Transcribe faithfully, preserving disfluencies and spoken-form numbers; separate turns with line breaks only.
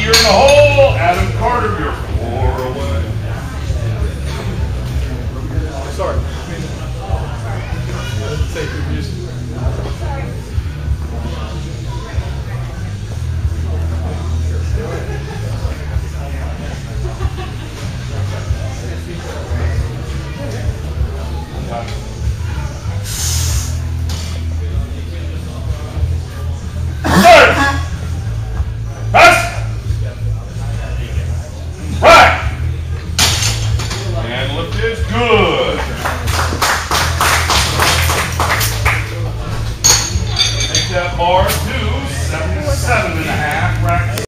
you're in the hole. Adam Carter, you're four away.
Sorry. Take your music.
Thank you.